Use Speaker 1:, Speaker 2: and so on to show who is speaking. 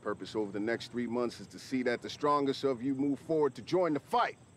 Speaker 1: Purpose over the next 3 months is to see that the strongest of you move forward to join the fight.